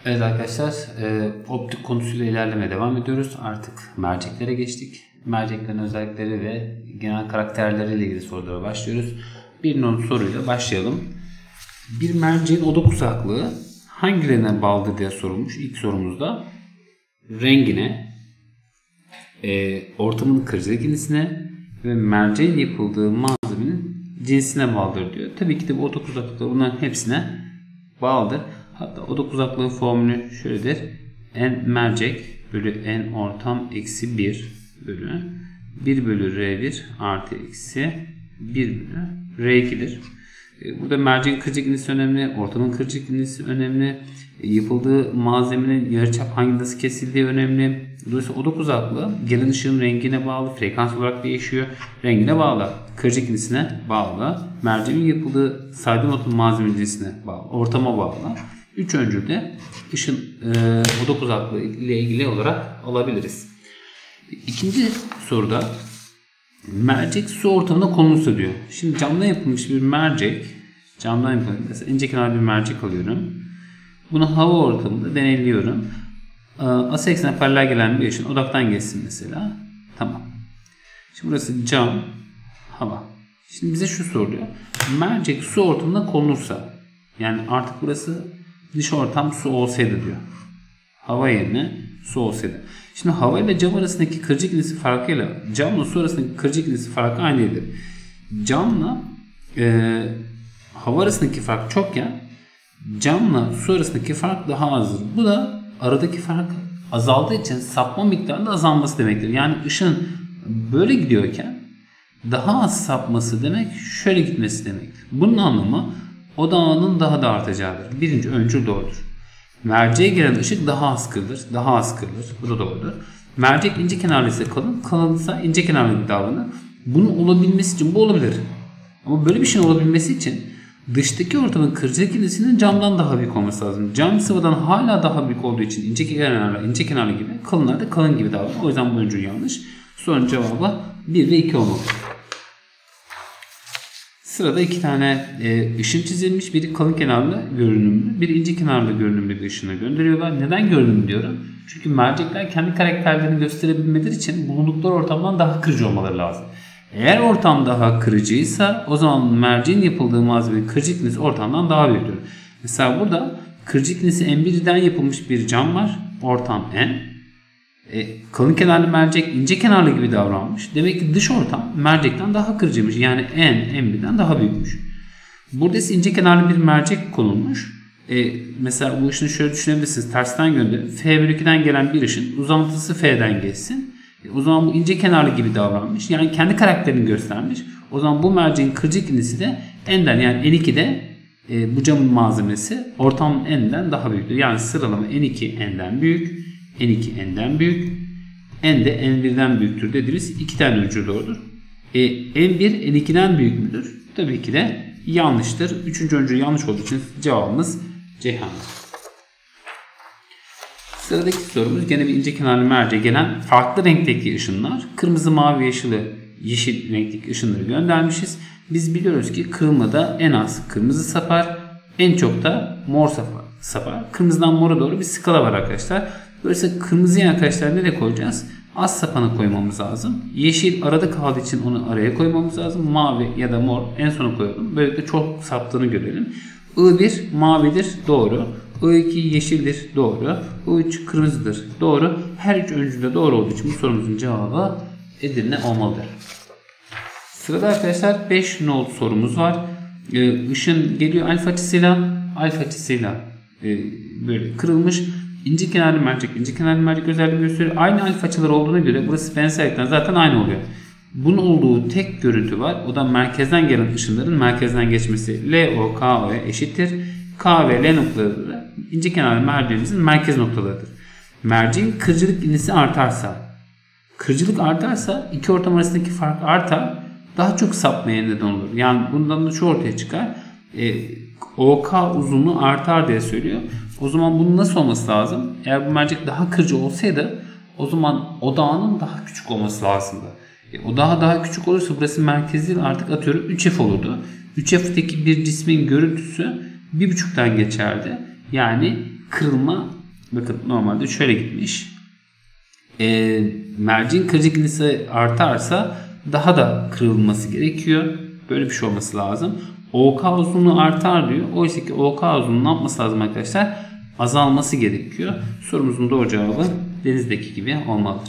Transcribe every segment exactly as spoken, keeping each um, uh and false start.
Evet arkadaşlar, e, optik konusuyla ilerlemeye devam ediyoruz. Artık merceklere geçtik. Merceklerin özellikleri ve genel karakterleriyle ilgili sorulara başlıyoruz. Bir numaralı soruyla başlayalım. Bir merceğin oda uzaklığı hangilerine bağlıdır diye sorulmuş. İlk sorumuzda rengine, e, ortamın kırıcılık indisine ve merceğin yapıldığı malzemenin cinsine bağlıdır diyor. Tabii ki de bu oda uzaklıkları bunların hepsine bağlıdır. Hatta oda uzaklığı formülü şöyledir. N mercek bölü N ortam eksi bir bölü bir bölü R bir artı eksi bir bölü R iki'dir. Burada merceğin kırıcılık indisi önemli, ortamın kırıcılık indisi önemli, yapıldığı malzemenin yarıçap hangi nasıl kesildiği önemli. Dolayısıyla oda uzaklığı gelen ışığın rengine bağlı, frekans olarak değişiyor. Rengine bağlı, kırıcılık indisine bağlı, merceğin yapıldığı saydam ortam malzeme cinsine bağlı, ortama bağlı. Üç öncül de ışın e, oda uzaklığı ile ilgili olarak alabiliriz. İkinci soruda mercek su ortamına konulursa diyor. Şimdi camdan yapılmış bir mercek, camdan yapılmış mesela ince kenar bir mercek alıyorum. Bunu hava ortamında deneyliyorum. Asıl eksene paralel gelen bir ışın odaktan geçsin mesela. Tamam. Şimdi burası cam, hava. Şimdi bize şu soruluyor. Mercek su ortamına konulursa, yani artık burası dış ortam su olsaydı diyor. Hava yerine su olsaydı. Şimdi hava ile cam arasındaki kırıcılık indisi farkıyla camla su arasındaki kırıcılık indisi farkı aynı değildir. Camla e, hava arasındaki fark çokken camla su arasındaki fark daha azdır. Bu da aradaki fark azaldığı için sapma miktarının azalması demektir. Yani ışın böyle gidiyorken daha az sapması demek şöyle gitmesi demektir. Bunun anlamı odağının daha da artacağıdır. Birinci öncül doğrudur. Merceğe gelen ışık daha az kırılır. Daha az kırılır. Bu da doğrudur. Mercek ince kenarlı ise kalın. Kalınsa ince kenarlı bir davranır. Bunun olabilmesi için bu olabilir. Ama böyle bir şeyin olabilmesi için dıştaki ortamın kırıcılık indisinin camdan daha büyük olması lazım. Cam sıvıdan hala daha büyük olduğu için ince kenarlı, ince kenarlı gibi, kalınlar da kalın gibi davranır. O yüzden bu öncül yanlış. Sorunun cevabı bir ve iki olmalı. Sırada iki tane e, ışın çizilmiş. Biri kalın kenarlı görünümlü, biri ince kenarlı görünümlü bir ışını gönderiyorlar. Neden görünümlü diyorum? Çünkü mercekler kendi karakterlerini gösterebilmeleri için bulundukları ortamdan daha kırıcı olmaları lazım. Eğer ortam daha kırıcıysa o zaman merceğin yapıldığı malzemenin kırıcılık indisi ortamdan daha büyüktür. Mesela burada kırıcılık indisi N bir'den yapılmış bir cam var. Ortam N. E, kalın kenarlı mercek ince kenarlı gibi davranmış. Demek ki dış ortam mercekten daha kırıcıymış. Yani N, N bir'den daha büyükmüş. Burada ise ince kenarlı bir mercek konulmuş. E, mesela bu ışını şöyle düşünebilirsiniz. Tersten gönderin. F bölü iki'den gelen bir ışın uzantısı F'den geçsin. E, o zaman bu ince kenarlı gibi davranmış. Yani kendi karakterini göstermiş. O zaman bu merceğin kırıcılık indisi de N'den yani N iki'de e, bu camın malzemesi ortam N'den daha büyüktür. Yani sıralama N iki N'den büyük. N iki N'den büyük. N de N bir'den büyüktür dediğimiz iki tane öncül doğrudur. E, N bir N iki'den büyük müdür? Tabii ki de yanlıştır. Üçüncü öncül yanlış olduğu için cevabımız Ceyhan'dır. Sıradaki sorumuz gene bir ince kenarlı merceğe gelen farklı renkteki ışınlar. Kırmızı, mavi, yeşil, yeşil renkteki ışınları göndermişiz. Biz biliyoruz ki kırmızıda en az kırmızı sapar, en çok da mor sapar. Kırmızıdan mora doğru bir skala var arkadaşlar. Böylece kırmızıya arkadaşlar nereye koyacağız? Az sapanı koymamız lazım. Yeşil arada kaldığı için onu araya koymamız lazım. Mavi ya da mor en sona koyalım. Böylelikle çok saptığını görelim. I bir mavidir. Doğru. I iki yeşildir. Doğru. I üç kırmızıdır. Doğru. Her üç öncül de doğru olduğu için bu sorumuzun cevabı Edirne olmalıdır. Sırada arkadaşlar beş nolu sorumuz var. Işın geliyor alfa açısıyla. Alfa açısıyla böyle kırılmış. İnce kenarlı mercek, ince kenarlı mercek özelliği gösteriyor. Aynı alfa açılar olduğuna göre burası benzerlikten zaten aynı oluyor. Bunun olduğu tek görüntü var. O da merkezden gelen ışınların merkezden geçmesi. L O K O'ya eşittir. K ve L noktaları ince kenarlı merceğimizin merkez noktalarıdır. Merceğin kırıcılık indisi artarsa, kırıcılık artarsa iki ortam arasındaki fark artar. Daha çok sapmaya neden olur. Yani bundan da şu ortaya çıkar. E, O K uzunluğu artar diye söylüyor. O zaman bunun nasıl olması lazım? Eğer bu mercek daha kırıcı olsaydı o zaman odağının daha küçük olması lazımdı. E, odağı daha küçük olursa burası merkezi artık atıyorum üç F olurdu. üç F'teki bir cismin görüntüsü bir buçuktan geçerdi. Yani kırılma, bakın normalde şöyle gitmiş. E, merceğin kırıcılık indisi artarsa daha da kırılması gerekiyor. Böyle bir şey olması lazım. O K uzunluğu artar diyor. Oysa ki O K uzunluğu ne yapması lazım arkadaşlar? Azalması gerekiyor. Sorumuzun doğru cevabı denizdeki gibi olmalıdır.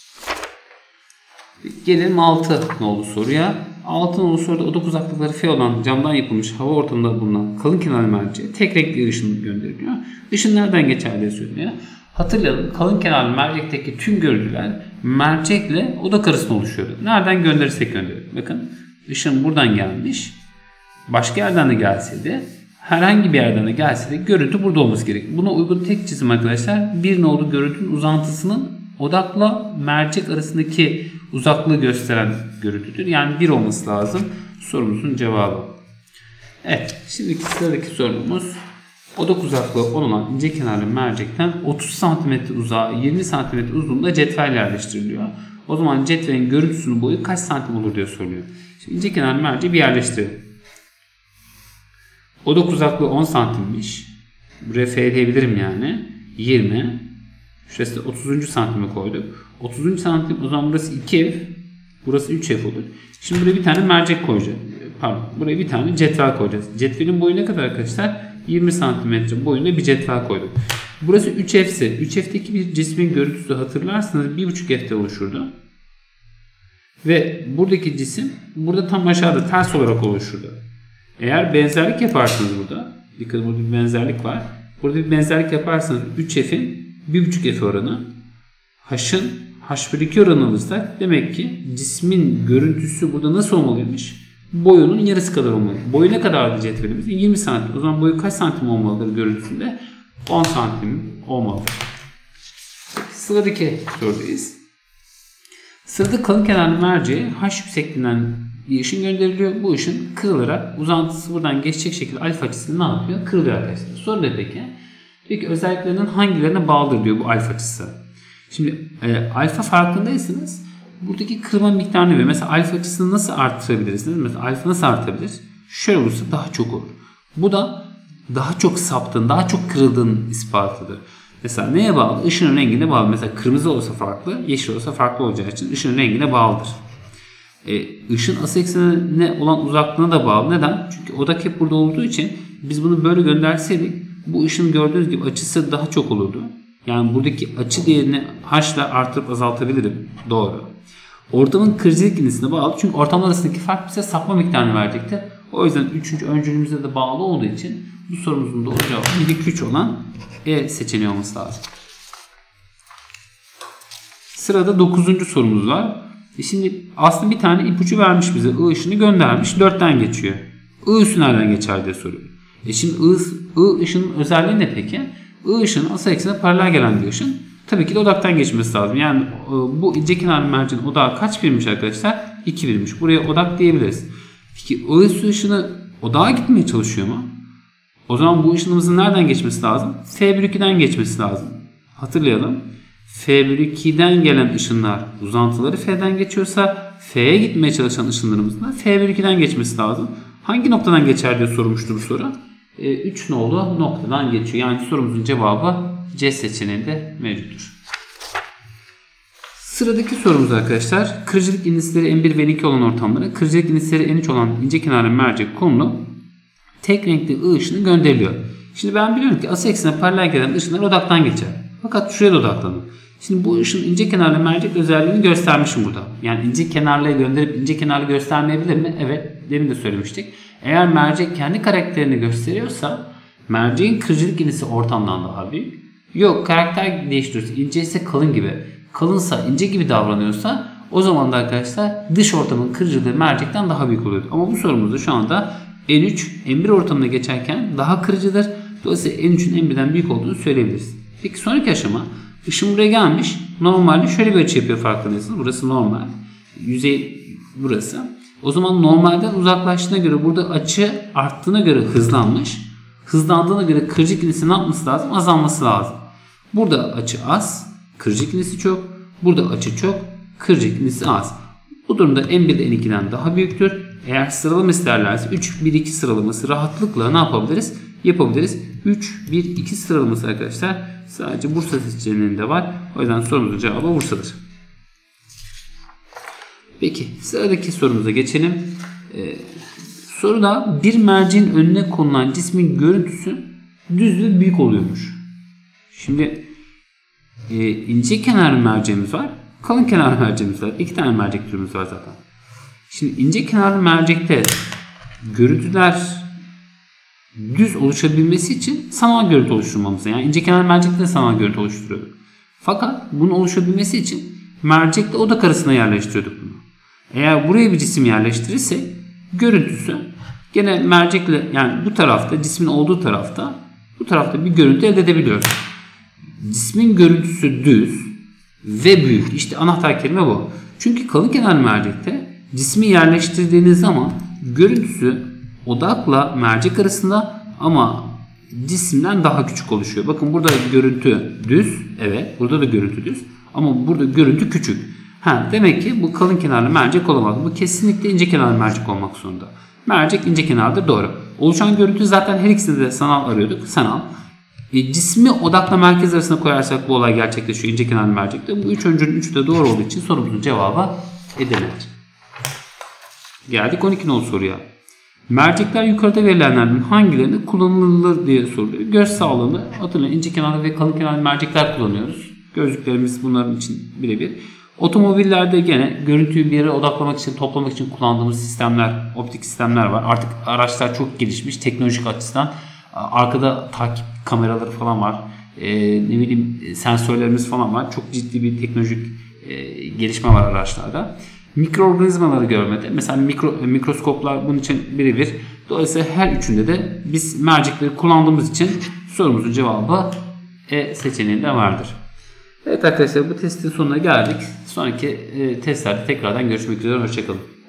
Gelelim altı nolu soruya. altı nolu soruda oda uzaklıkları F olan camdan yapılmış hava ortamında bulunan kalın kenarlı merceğe tek renkli ışın gönderiliyor. Işın nereden geçer diye söyleniyor. Hatırlayalım, kalın kenarlı mercekteki tüm görüntüler mercekle oda arasında oluşuyordu. Nereden gönderirsek gönderir. Bakın ışın buradan gelmiş. Başka yerden de gelseydi, herhangi bir yerden de gelseydi görüntü burada olması gerekir. Buna uygun tek çizim arkadaşlar bir nolu görüntünün uzantısının odakla mercek arasındaki uzaklığı gösteren görüntüdür. Yani bir olması lazım sorumuzun cevabı. Evet, şimdiki sıradaki sorumuz odak uzaklığı olan ince kenarlı mercekten otuz santimetre uzağa yirmi santimetre uzunluğunda cetvel yerleştiriliyor. O zaman cetvelin görüntüsünün boyu kaç santim olur diye soruyor. Şimdi ince kenarlı merceği bir yerleştirelim. Odak uzaklığı on santimmiş. Buraya F diyebilirim yani. yirmi. Şurası otuzuncu santime koyduk. otuzuncu santim o zaman burası iki ev. Burası üç ev olur. Şimdi buraya bir tane mercek koyacağız. Pardon. Buraya bir tane cetvel koyacağız. Cetvelin boyu ne kadar arkadaşlar? yirmi santimetre boyunda bir cetvel koyduk. Burası üç ev ise üç evdeki bir cismin görüntüsü hatırlarsanız bir buçuk evde oluşurdu. Ve buradaki cisim burada tam aşağıda ters olarak oluşurdu. Eğer benzerlik yaparsanız burada, dikkat burada bir benzerlik var. Burada bir benzerlik yaparsanız üç F'in bir buçuk F oranı, H'ın H bölü iki oranı alırsak demek ki cismin görüntüsü burada nasıl olmalıymış? Boyunun yarısı kadar olmalı. Boyu ne kadardı cetvelimiz? yirmi santim. O zaman boyu kaç santim olmalıdır görüntüsünde? on santim olmalıdır. Sıradaki sorudayız. Sırada kalın kenarlı merceğe H yüksekliğinden bir ışın gönderiliyor. Bu ışın kırılarak uzantısı buradan geçecek şekilde alfa açısı ne yapıyor? Kırılıyor arkadaşlar. Soru da peki. Peki özelliklerinin hangilerine bağlıdır diyor bu alfa açısı. Şimdi e, alfa farkındaysanız buradaki kırılma miktarını veriyor. Mesela alfa açısını nasıl arttırabilirsiniz? Mesela alfa nasıl artabilir? Şöyle olursa daha çok olur. Bu da daha çok saptığın, daha çok kırıldığın ispatıdır. Mesela neye bağlı? Işının rengine bağlı. Mesela kırmızı olsa farklı, yeşil olsa farklı olacağı için ışının rengine bağlıdır. E, ışın asıl eksenine olan uzaklığına da bağlı. Neden? Çünkü odak hep burada olduğu için biz bunu böyle gönderseydik bu ışın gördüğünüz gibi açısı daha çok olurdu. Yani buradaki açı değerini H ile artırıp azaltabilirim. Doğru. Ortamın kırıcılık indisine bağlı. Çünkü ortamlar arasındaki fark bize sapma miktarını verecektir. O yüzden üçüncü öncülümüze de bağlı olduğu için bu sorumuzun doğru cevabı bir iki üç olan E seçeneği olması lazım. Sırada dokuzuncu sorumuz var. E şimdi aslında bir tane ipucu vermiş bize. I ışını göndermiş. dörtten geçiyor. I ışını nereden geçer diye soruyor. E şimdi I, I ışının özelliği ne peki? I ışının asal eksenine paralel gelen bir ışın. Tabii ki de odaktan geçmesi lazım. Yani bu ince kenarlı merceğin odağı kaç birimmiş arkadaşlar? iki birimmiş. Buraya odak diyebiliriz. Peki I ışını odağa gitmeye çalışıyor mu? O zaman bu ışınımızın nereden geçmesi lazım? F bölü iki'den geçmesi lazım. Hatırlayalım. F bölü iki'den gelen ışınlar uzantıları F'den geçiyorsa F'ye gitmeye çalışan ışınlarımızın da F bölü iki'den geçmesi lazım. Hangi noktadan geçer diye sormuştu bu soru. üç nolu noktadan geçiyor. Yani sorumuzun cevabı C seçeneğinde mevcuttur. Sıradaki sorumuz arkadaşlar. Kırıcılık indisleri N bir ve N iki olan ortamlara kırıcılık indisleri N üç olan ince kenarlı mercek konulu tek renkli I ışını gönderiliyor. Şimdi ben biliyorum ki asal eksene paralel gelen ışınlar odaktan geçer. Fakat şuraya da odaklanın. Şimdi bu ışın ince kenarlı mercek özelliğini göstermişim burada. Yani ince kenarlıya gönderip ince kenarlı göstermeyebilir mi? Evet. Demin de söylemiştik. Eğer mercek kendi karakterini gösteriyorsa merceğin kırıcılık indisi ortamdan daha büyük. Yok, karakter değiştiriyorsa ince ise kalın gibi. Kalınsa ince gibi davranıyorsa o zaman da arkadaşlar dış ortamın kırıcılığı mercekten daha büyük oluyor. Ama bu sorumuzda şu anda N üç N bir ortamına geçerken daha kırıcıdır. Dolayısıyla N üçün N birden büyük olduğunu söyleyebiliriz. Peki sonraki aşama, ışın buraya gelmiş. Normalde şöyle bir açı yapıyor farkındaysanız. Burası normal. Yüzey burası. O zaman normalden uzaklaştığına göre burada açı arttığına göre hızlanmış. Hızlandığına göre kırıcılık indisi ne yapması lazım? Azalması lazım. Burada açı az, kırıcılık indisi çok. Burada açı çok, kırıcılık indisi az. Bu durumda N bir de N iki'den daha büyüktür. Eğer sıralama isterlerse üç bir iki sıralaması rahatlıkla ne yapabiliriz? yapabiliriz. üç, bir, iki sıralaması arkadaşlar sadece Bursa seçeneğinde var. O yüzden sorumuzun cevabı Bursa'dır. Peki sıradaki sorumuza geçelim. Ee, soruda bir merceğin önüne konulan cismin görüntüsü düz ve büyük oluyormuş. Şimdi e, ince kenarlı merceğimiz var. Kalın kenarlı merceğimiz var. İki tane mercek türümüz var zaten. Şimdi ince kenarlı mercekte görüntüler düz oluşabilmesi için sanal görüntü oluşturmamız. Yani ince kenarlı mercekte de sanal görüntü oluşturuyorduk. Fakat bunun oluşabilmesi için mercekle odak arasına yerleştiriyorduk bunu. Eğer buraya bir cisim yerleştirirsek görüntüsü gene mercekle, yani bu tarafta, cismin olduğu tarafta, bu tarafta bir görüntü elde edebiliyoruz. Cismin görüntüsü düz ve büyük. İşte anahtar kelime bu. Çünkü kalın kenarlı mercekte cismi yerleştirdiğiniz zaman görüntüsü odakla mercek arasında ama cisimden daha küçük oluşuyor. Bakın burada görüntü düz. Evet, burada da görüntü düz. Ama burada görüntü küçük. Ha, demek ki bu kalın kenarlı mercek olamaz. Bu kesinlikle ince kenarlı mercek olmak zorunda. Mercek ince kenardır, doğru. Oluşan görüntü zaten her ikisinde de sanal arıyorduk. Sanal. E, cismi odakla merkez arasına koyarsak bu olay gerçekleşiyor ince kenarlı mercekte. Bu üç öncülün üçü de doğru olduğu için sorumuzun cevabı Edirne'dir. Geldik on iki nolu soruya. Mercekler yukarıda verilenlerden hangilerinde kullanılır diye soruluyor. Göz sağlığını hatırlayın, ince kenarlı ve kalın kenarlı mercekler kullanıyoruz. Gözlüklerimiz bunların için birebir. Otomobillerde gene görüntüyü bir yere odaklamak için, toplamak için kullandığımız sistemler, optik sistemler var. Artık araçlar çok gelişmiş teknolojik açıdan. Arkada takip kameraları falan var. Ee, ne bileyim sensörlerimiz falan var. Çok ciddi bir teknolojik e, gelişme var araçlarda. Mikroorganizmaları görmede, mesela mikro, mikroskoplar bunun için birebir. Dolayısıyla her üçünde de biz mercekleri kullandığımız için sorumuzun cevabı E seçeneğinde vardır. Evet arkadaşlar, bu testin sonuna geldik. Sonraki e, testlerde tekrardan görüşmek üzere. Hoşçakalın.